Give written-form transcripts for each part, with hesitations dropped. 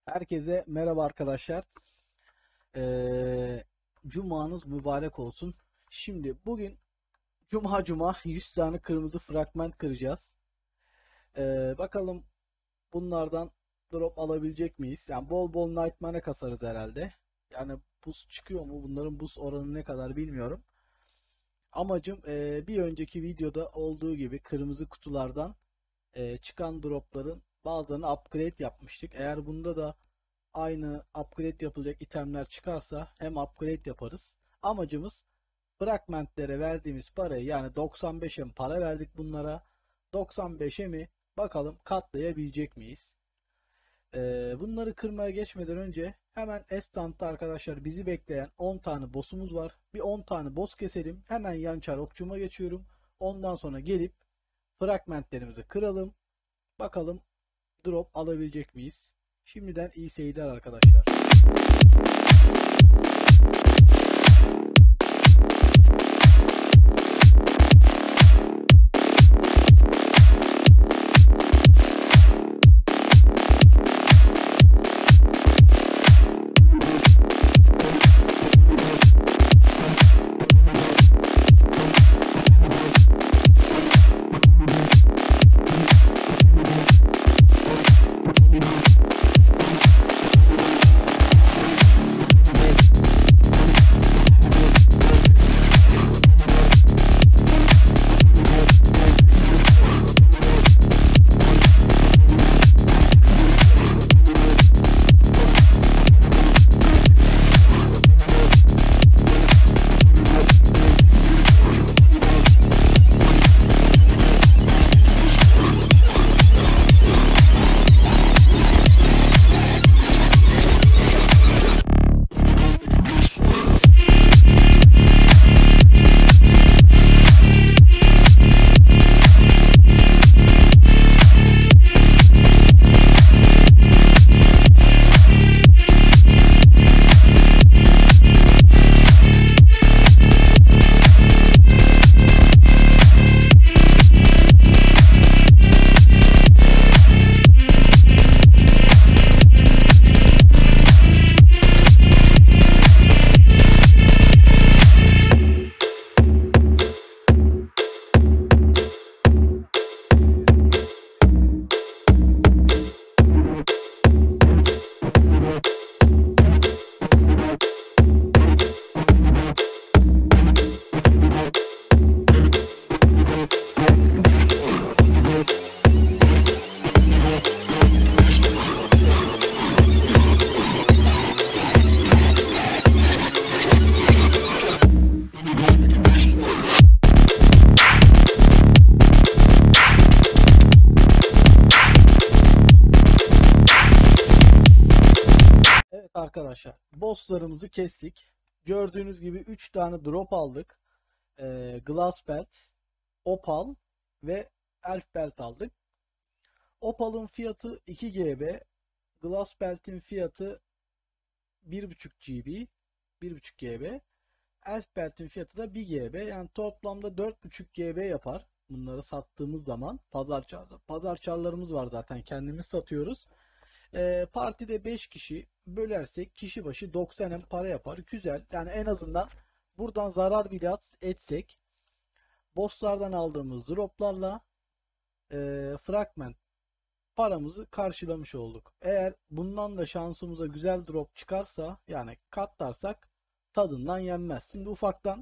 Herkese merhaba arkadaşlar. Cumanız mübarek olsun. Şimdi bugün Cuma 100 tane kırmızı fragment kıracağız. Bakalım bunlardan drop alabilecek miyiz? Yani bol bol Nightmare kasarız herhalde. Yani buz çıkıyor mu? Bunların buz oranı ne kadar bilmiyorum. Amacım bir önceki videoda olduğu gibi kırmızı kutulardan çıkan dropların bazılarını upgrade yapmıştık. Eğer bunda da aynı upgrade yapılacak itemler çıkarsa hem upgrade yaparız. Amacımız fragmentlere verdiğimiz parayı, yani 95'e mi para verdik bunlara, 95'e mi bakalım katlayabilecek miyiz? Bunları kırmaya geçmeden önce hemen Estant'ta arkadaşlar bizi bekleyen 10 tane boss'umuz var. Bir 10 tane boss keselim. Hemen yan çar okçuma geçiyorum. Ondan sonra gelip fragmentlerimizi kıralım. Bakalım drop alabilecek miyiz? Şimdiden iyi seyirler arkadaşlar. Evet arkadaşlar, bosslarımızı kestik. Gördüğünüz gibi 3 tane drop aldık. Glass Belt, Opal ve Elf Belt aldık. Opal'ın fiyatı 2 GB, Glass Belt'in fiyatı 1.5 GB, 1.5 GB. Elf Belt'in fiyatı da 1 GB. Yani toplamda 4.5 GB yapar. Bunları sattığımız zaman pazar çarlarımız var, zaten kendimiz satıyoruz. Partide 5 kişi bölersek kişi başı 90 M para yapar. Güzel. Yani en azından buradan zarar bile etsek bosslardan aldığımız droplarla fragment paramızı karşılamış olduk. Eğer bundan da şansımıza güzel drop çıkarsa, yani katlarsak, tadından yenmez. Şimdi ufaktan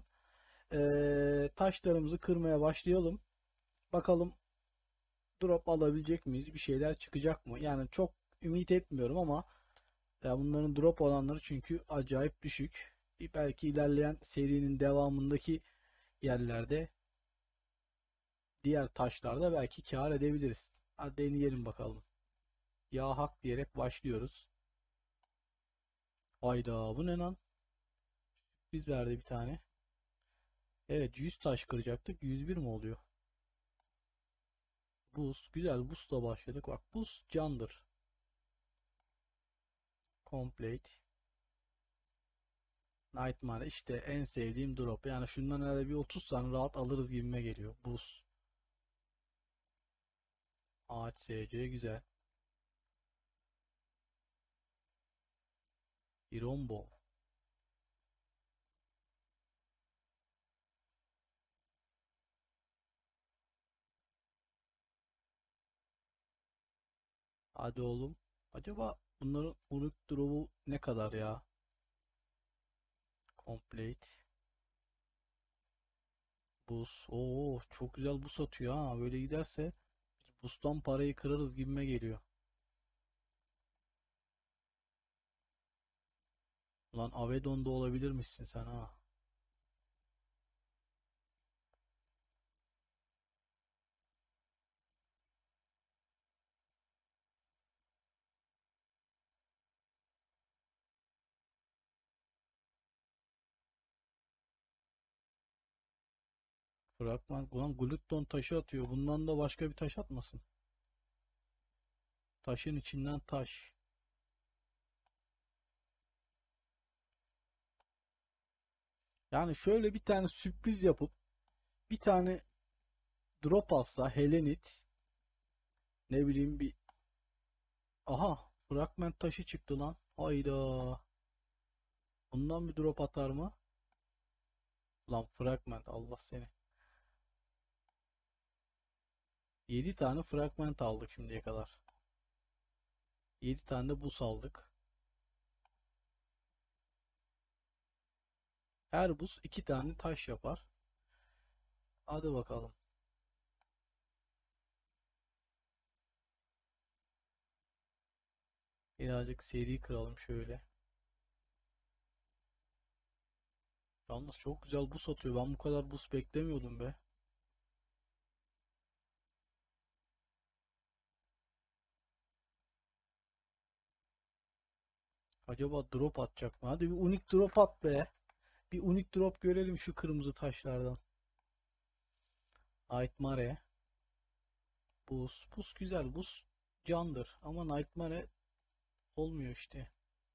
taşlarımızı kırmaya başlayalım. Bakalım drop alabilecek miyiz? Bir şeyler çıkacak mı? Yani çok ümit etmiyorum ama ya bunların drop oranları çünkü acayip düşük. Belki ilerleyen serinin devamındaki yerlerde, diğer taşlarda belki kar edebiliriz. Hadi deneyelim bakalım. Ya hak diyerek başlıyoruz. Hayda, bu ne lan? Biz verdi bir tane. Evet, 100 taş kıracaktık. 101 mi oluyor? Buz. Güzel, buzla başladık. Bak, buz candır. Complete. Nightmare işte en sevdiğim drop. Yani şundan herhalde bir 30 tane rahat alırız gibime geliyor. Buz. Ağaç SC güzel. Irombo. Hadi oğlum. Acaba bunların unut drop'u ne kadar ya? Complete. Buz. Oo, çok güzel buz atıyor ha. Böyle giderse biz buzdan parayı kırarız gibime geliyor. Lan Avedon'da olabilir misin sen ha? Fragman. Ulan Glutton taşı atıyor. Bundan da başka bir taş atmasın. Taşın içinden taş. Yani şöyle bir tane sürpriz yapıp bir tane drop alsa Helenit, ne bileyim bir, aha, fragment taşı çıktı lan. Hayda. Bundan bir drop atar mı? Lan fragment, Allah seni. 7 tane fragment aldık şimdiye kadar. 7 tane de buz aldık. Her buz 2 tane taş yapar. Hadi bakalım. Birazcık seri kıralım şöyle. Yalnız çok güzel buz atıyor. Ben bu kadar buz beklemiyordum be. Acaba drop atacak mı? Hadi bir unik drop at be. Bir unik drop görelim şu kırmızı taşlardan. Nightmare. Buz. Buz güzel. Buz candır. Ama Nightmare olmuyor işte.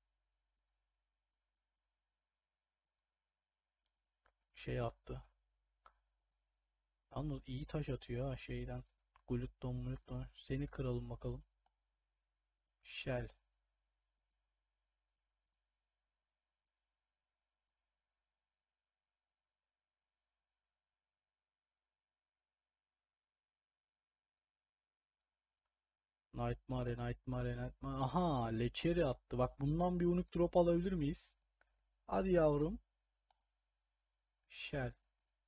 Şey attı. Yalnız iyi taş atıyor ha şeyden. Glutton Glutton. Seni kıralım bakalım. Shell. Nightmare, Nightmare, Nightmare. Aha, Lecherry attı. Bak bundan bir unik drop alabilir miyiz? Hadi yavrum. Shell.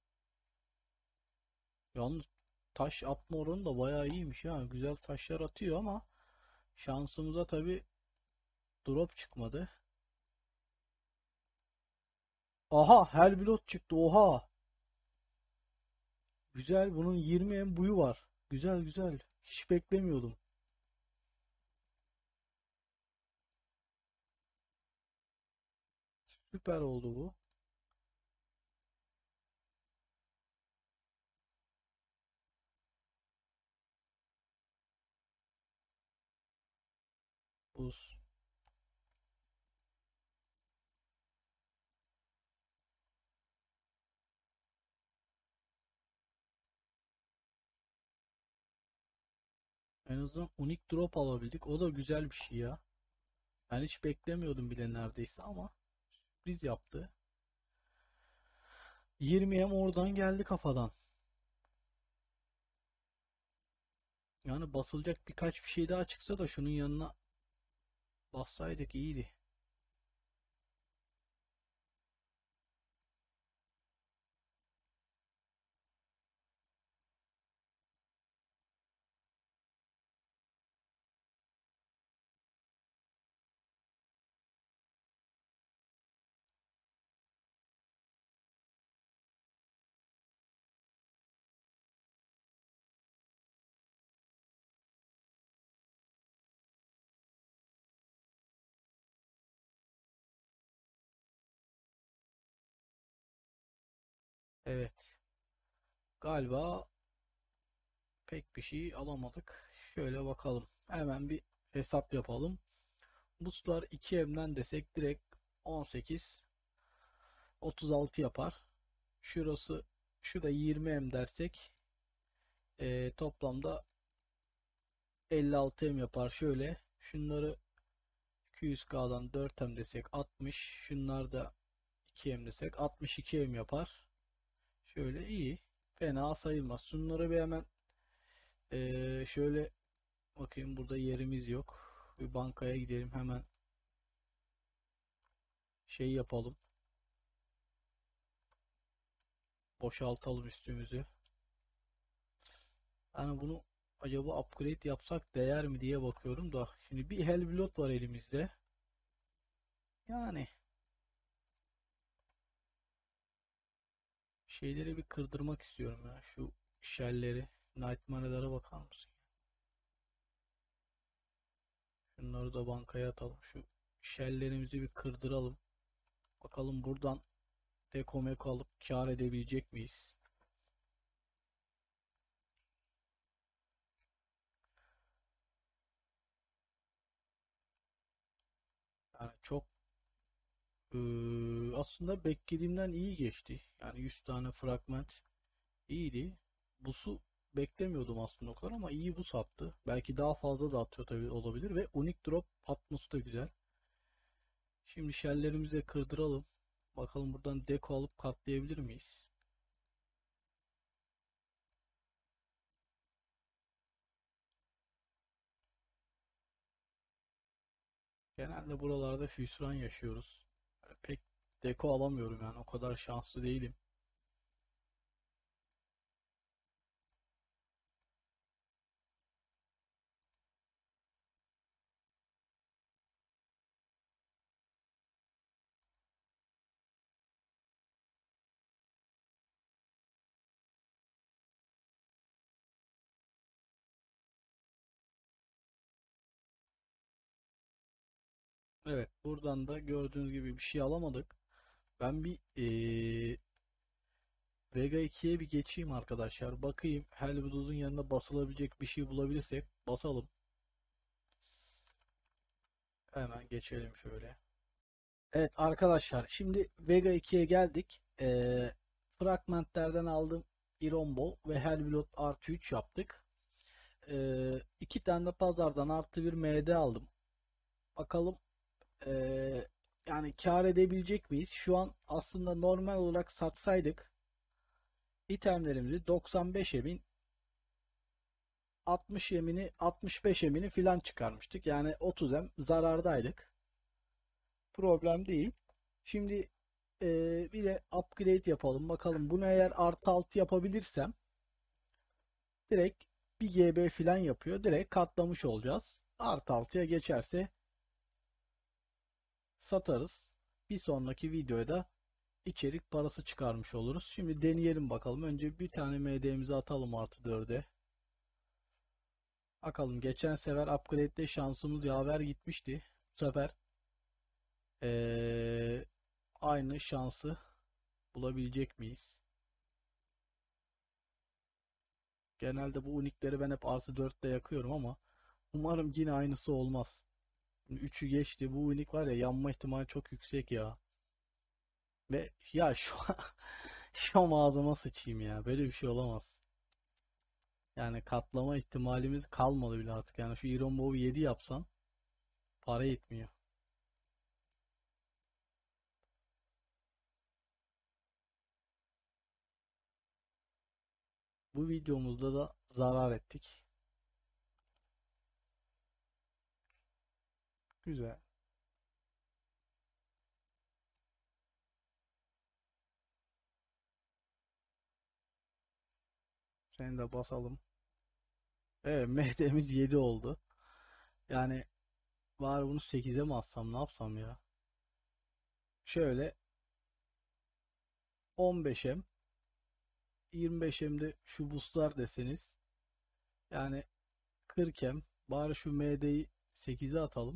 Yalnız taş atma oranı da bayağı iyiymiş ya. Güzel taşlar atıyor ama şansımıza tabi drop çıkmadı. Aha, Helblot çıktı. Oha. Güzel, bunun 20 en buyu var. Güzel güzel. Hiç beklemiyordum. Süper oldu bu. Buz. En azından unik drop alabildik. O da güzel bir şey ya. Ben hiç beklemiyordum bile neredeyse ama sürpriz yaptı. 20 em oradan geldi kafadan. Yani basılacak birkaç bir şey daha çıksa da şunun yanına bassaydık iyiydi. Evet. Galiba pek bir şey alamadık. Şöyle bakalım. Hemen bir hesap yapalım. Buslar 2 emden desek direkt 18 36 yapar. Şurası, şu da 20 em dersek toplamda 56 em yapar. Şöyle şunları 200K'dan 4M desek 60. Şunlar da 2M desek 62M yapar. Şöyle iyi. Fena sayılmaz. Şunları bir hemen şöyle bakayım, burada yerimiz yok. Bir bankaya gidelim hemen, şey yapalım. Boşaltalım üstümüzü. Yani bunu acaba upgrade yapsak değer mi diye bakıyorum da. Şimdi bir Helblot var elimizde. Yani şeyleri bir kırdırmak istiyorum ya. Şu shell'leri. Nightmare'lara bakar mısın? Şunları da bankaya atalım. Şu shell'lerimizi bir kırdıralım. Bakalım buradan dekomeko alıp kar edebilecek miyiz? Yani çok aslında beklediğimden iyi geçti. Yani 100 tane fragment iyiydi. Bus'u beklemiyordum aslında o kadar ama iyi bus attı. Belki daha fazla da atıyor tabii, olabilir ve unique drop atması da güzel. Şimdi shell'lerimizi de kırdıralım. Bakalım buradan deko alıp katlayabilir miyiz? Genelde buralarda hüsran yaşıyoruz. Pek deko alamıyorum, yani o kadar şanslı değilim. Evet, buradan da gördüğünüz gibi bir şey alamadık. Ben bir Vega 2'ye bir geçeyim arkadaşlar. Bakayım Helviduz'un yanına basılabilecek bir şey bulabilirsek basalım. Hemen geçelim şöyle. Evet arkadaşlar, şimdi Vega 2'ye geldik. Fragmentlerden aldığım Iron Ball ve Helvilot artı 3 yaptık. İki tane de pazardan artı bir MD aldım. Bakalım yani kar edebilecek miyiz? Şu an aslında normal olarak satsaydık itemlerimizi 95 emin, 60 emini, 65 emini filan çıkarmıştık. Yani 30 em zarardaydık. Problem değil. Şimdi bir de upgrade yapalım. Bakalım bunu eğer artı 6 yapabilirsem direkt 1 GB filan yapıyor. Direkt katlamış olacağız. Artı 6'ya geçerse satarız. Bir sonraki videoda içerik parası çıkarmış oluruz. Şimdi deneyelim bakalım. Önce bir tane MD'mizi atalım artı 4'e. Bakalım, geçen sefer upgrade'de şansımız yaver gitmişti. Bu sefer aynı şansı bulabilecek miyiz? Genelde bu unikleri ben hep artı 4'te yakıyorum ama umarım yine aynısı olmaz. 3'ü geçti. Bu unik var ya, yanma ihtimali çok yüksek ya. Ve ya şu an ağzıma sıçayım ya. Böyle bir şey olamaz. Yani katlama ihtimalimiz kalmadı bile artık. Yani şu Iron Bow'u 7 yapsam para yetmiyor. Bu videomuzda da zarar ettik. Güzel. Seni de basalım. Evet, Mehdi'miz 7 oldu. Yani var, bunu 8'e mi atsam, ne yapsam ya? Şöyle 15'em, 25'emde şu boostlar deseniz, yani 40'em, bari şu MD'yi 8'e atalım.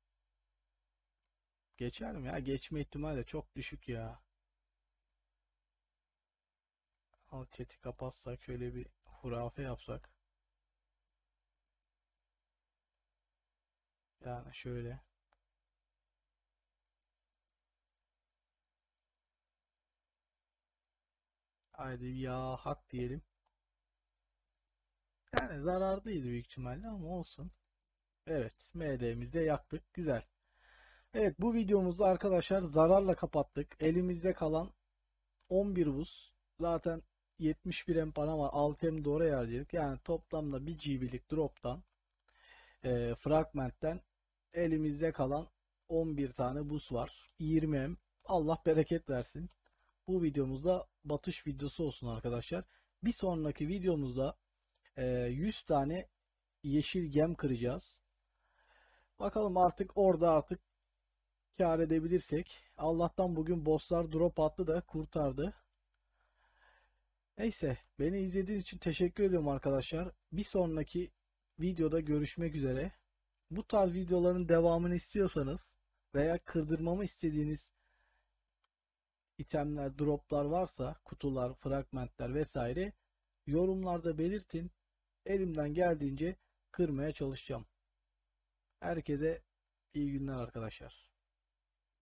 Geçer mi ya? Geçme ihtimali de çok düşük ya. Alt chat'i kapatsak, şöyle bir hurafe yapsak. Yani şöyle. Haydi ya, hak diyelim. Yani zarardıydı büyük ihtimalle ama olsun. Evet, MD'mizi de yaktık. Güzel. Evet, bu videomuzda arkadaşlar zararla kapattık. Elimizde kalan 11 buz. Zaten 71 M para var. 6 M de oraya harcadık. Yani toplamda 1 GB'lik drop'tan fragmentten elimizde kalan 11 tane buz var. 20 M. Allah bereket versin. Bu videomuzda batış videosu olsun arkadaşlar. Bir sonraki videomuzda 100 tane yeşil gem kıracağız. Bakalım artık kâr edebilirsek. Allah'tan bugün bosslar drop attı da kurtardı. Neyse, beni izlediğiniz için teşekkür ediyorum arkadaşlar. Bir sonraki videoda görüşmek üzere. Bu tarz videoların devamını istiyorsanız veya kırdırmamı istediğiniz itemler, droplar varsa, kutular, fragmentler vesaire yorumlarda belirtin. Elimden geldiğince kırmaya çalışacağım. Herkese iyi günler arkadaşlar.